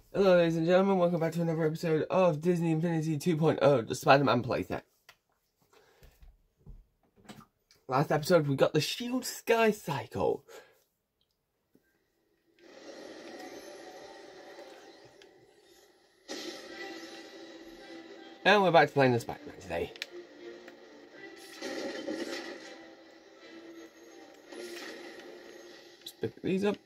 Hello ladies and gentlemen, welcome back to another episode of Disney Infinity 2.0, the Spider-Man playset. Last episode we got the Shield Sky Cycle. And we're back to playing the Spider-Man today. Just pick these up.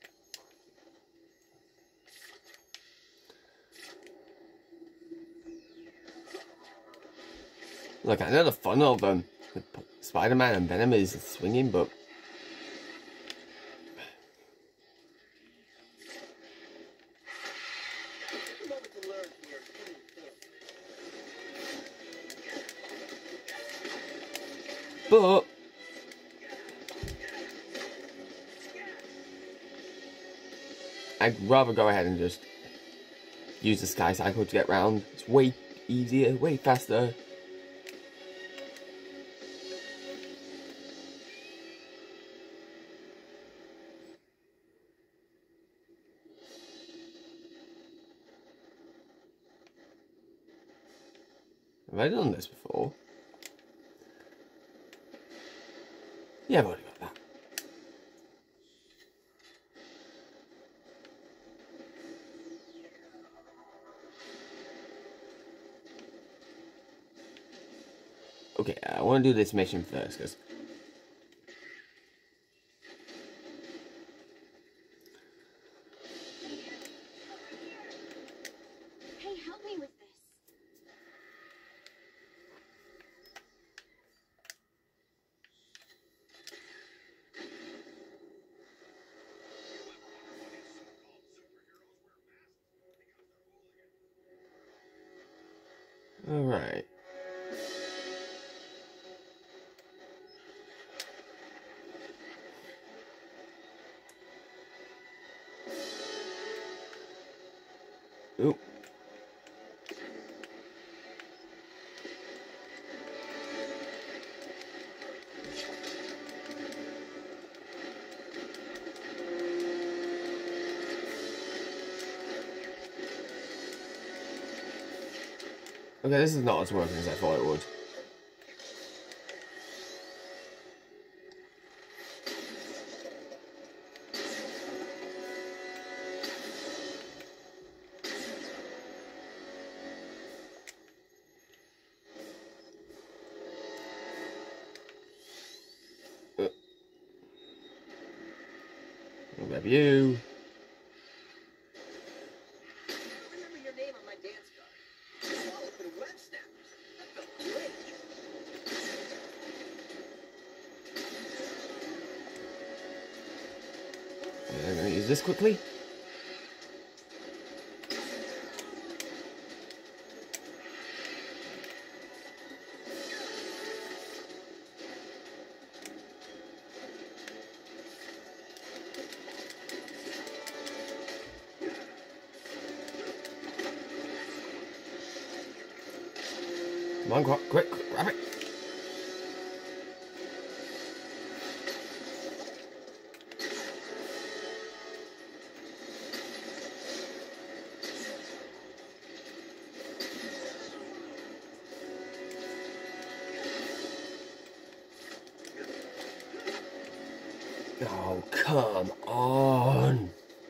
Look, I know the fun of Spider-Man and Venom is swinging, but I'd rather go ahead and just use the Sky Cycle to get round. It's way easier, way faster. Have I done this before? Yeah, I've already got that. Okay, I want to do this mission first, because hey, help me with this. alright. Oop. Okay, this is not as working as I thought it would. I'll grab you. Remember your name on my dance card. Oh, for the web snappers. That felt great. I'm going to use this quickly. Come on, quick, grab it. Oh, come on.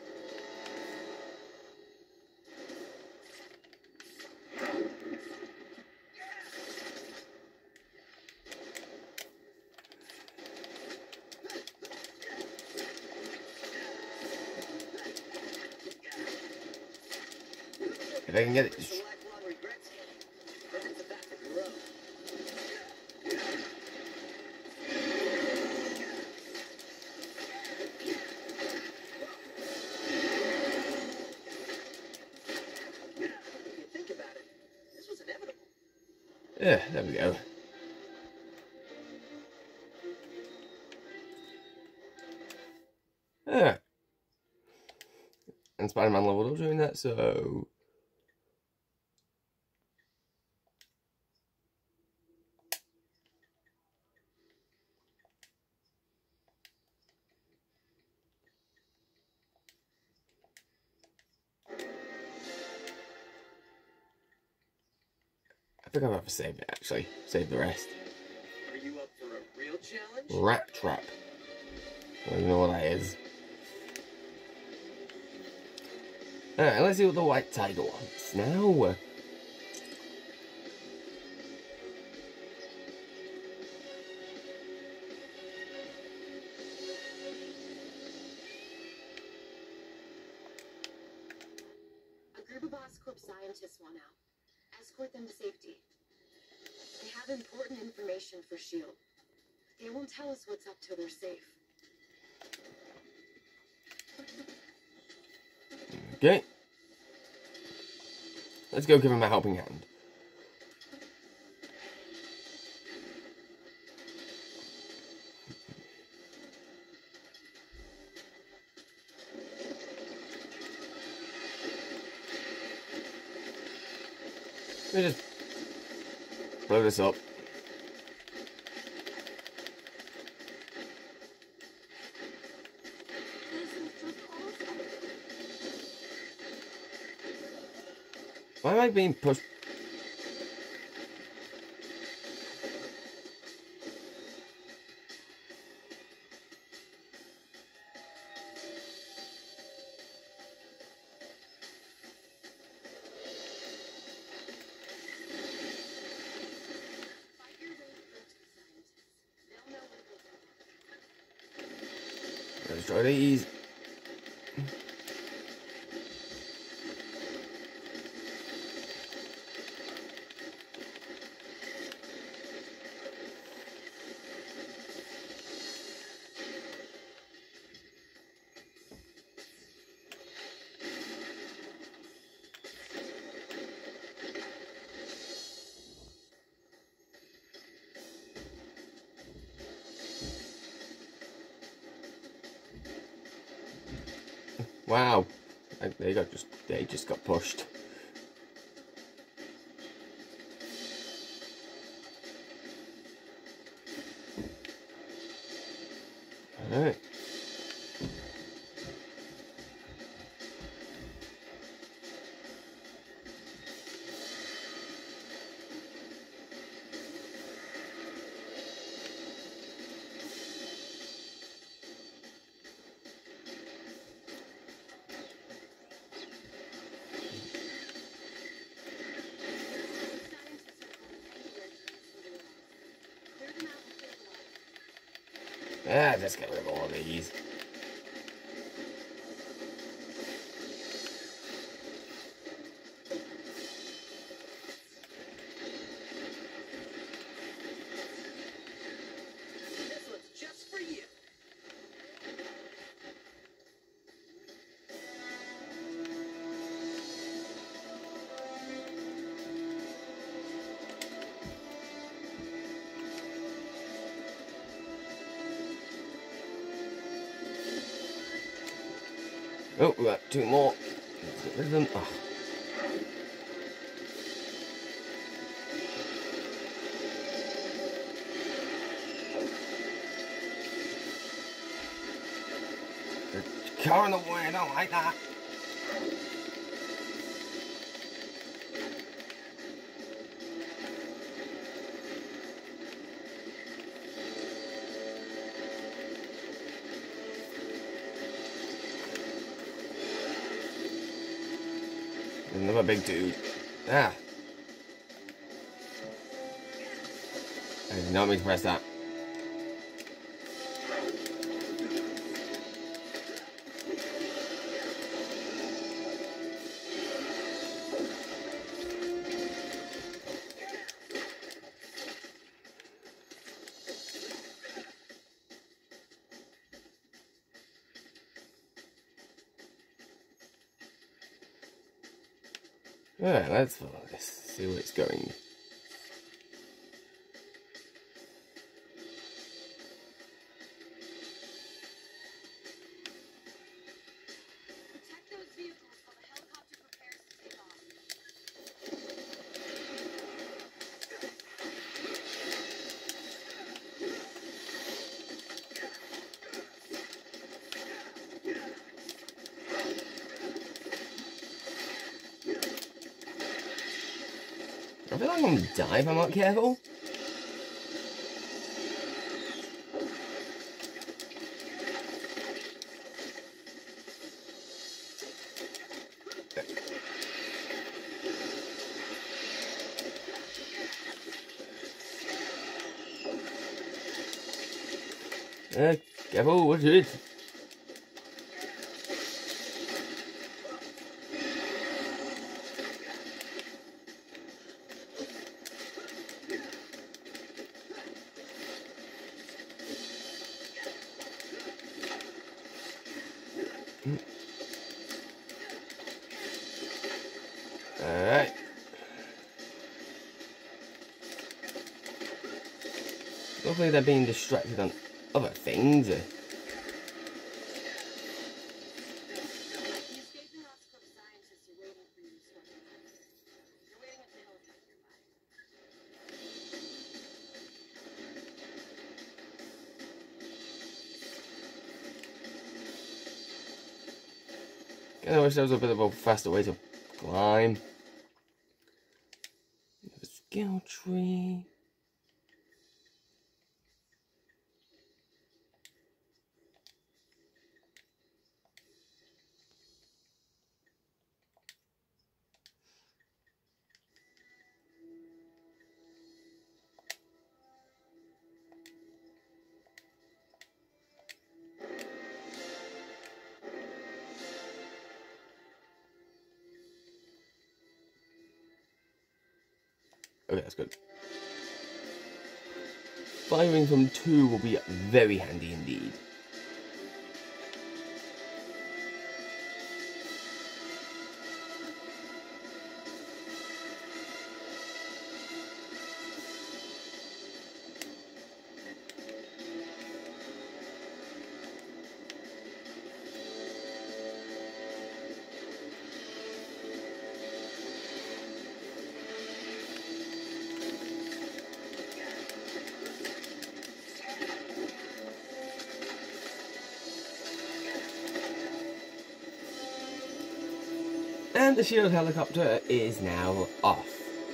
If I can get it. It's a lifelong regret scanning. Then it's about to grow. If you think about it, this was inevitable. Yeah, there we go. Alright. And Spider-Man leveled up doing that, so think I'll have to save it, actually. Save the rest. Are you up for a real challenge? Rat trap. I don't even know what that is. Alright, let's see what the white tiger wants now. A group of Oscorp Scientists want out. Escort them to safety. They have important information for S.H.I.E.L.D. They won't tell us what's up till they're safe. Okay. Let's go give him a helping hand. Let me just blow this up. Why am I being pushed? Let's try these. Wow, they just got pushed. All right. Yeah, just get rid of all these. This one's just for you. Oh, we got two more. Let's get rid of them. Oh. There's a car in the way, I don't like that. Another big dude. Ah. I did not mean to press that. Alright, let's follow this. See where it's going. Protect those vehicles while the helicopter prepares to take off. I feel like I'm gonna die if I'm not careful. Careful, what's it? Alright. Hopefully they're being distracted on other things. The escaping Oscorp scientists are waiting for you to sort them out. They're waiting at the helicopter nearby. Kinda wish there was a bit of a faster way to climb. The skill tree. Okay, that's good. Firing from 2 will be very handy indeed. And the shield helicopter is now off.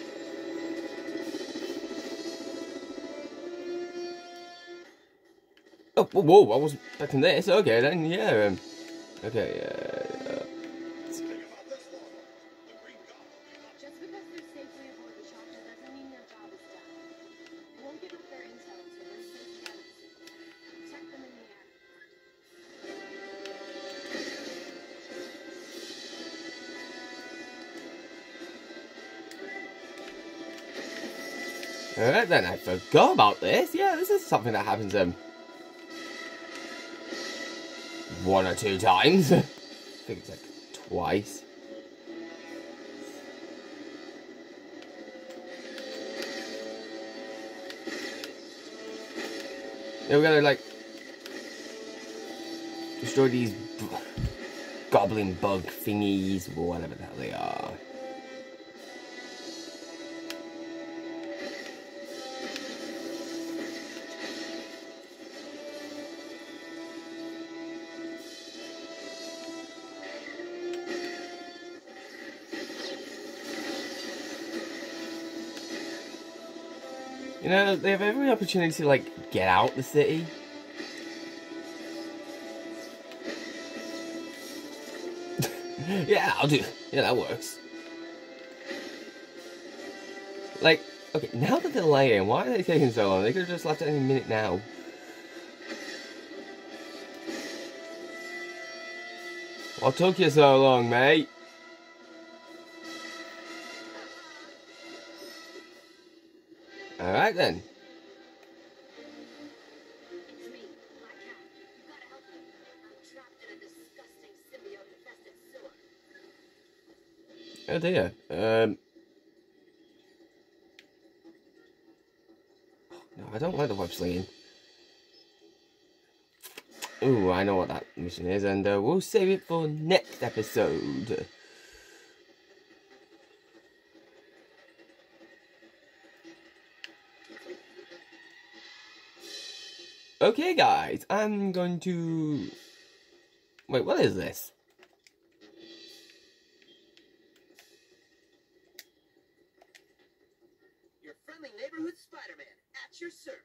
Oh, whoa, I wasn't expecting this. Okay, then, yeah. Okay, Just because they're safely aboard the chopper doesn't mean their job is done. They won't give up their intel until they're safely out of the city. Protect them in the air. alright then, I forgot about this. Yeah, this is something that happens, 1 or 2 times. I think it's like twice. Yeah, we're gonna like destroy these goblin bug thingies, or whatever the hell they are. You know, they have every opportunity to, like, get out the city. Yeah, I'll do. Yeah, that works. Like, okay, now that they're laying, why are they taking so long? They could have just left it any minute now. What took you so long, mate? Alright then. It's me, Black Cat. You gotta help me. I'm trapped in a disgusting symbiote-infested sewer. Oh dear. No, I don't like the web slinging. Ooh, I know what that mission is, and we'll save it for next episode. Okay, guys, I'm going to... Wait, what is this? neighborhood Spider-Man at your service.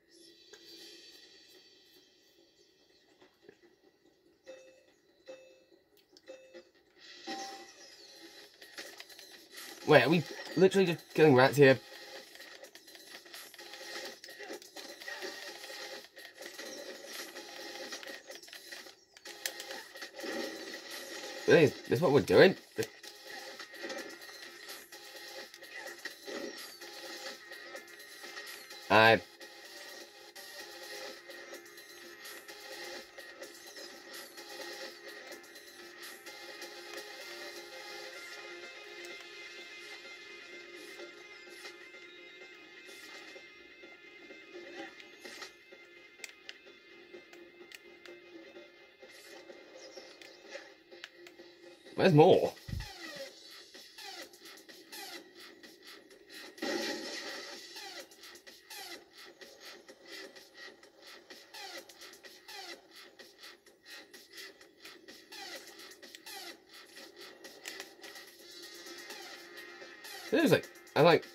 Wait, are we literally just killing rats here? Really? Is this what we're doing? Where's more? Seriously, I'm like...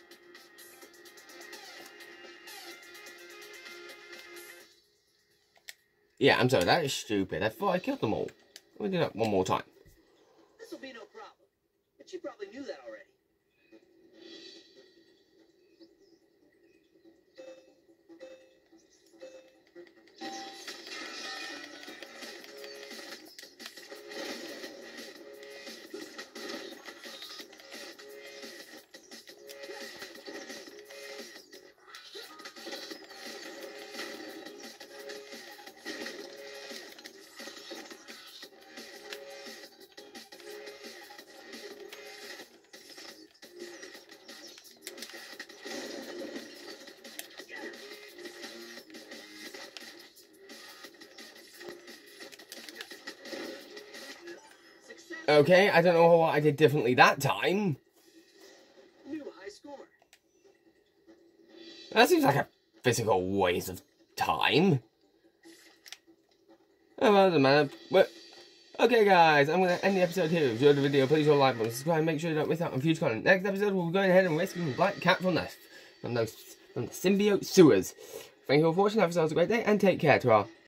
Yeah, I'm sorry, that is stupid. I thought I killed them all. Let me do that one more time. This'll be no problem. But you probably knew that already. Okay, I don't know what I did differently that time. New high score. That seems like a physical waste of time. Oh, well, doesn't matter. But, okay, guys, I'm going to end the episode here. If you enjoyed the video, please like button, subscribe, make sure you don't miss out on future content. Next episode, we'll be going ahead and rescuing Black Cat from the symbiote sewers. Thank you all for watching. Have yourselves a great day, and take care to our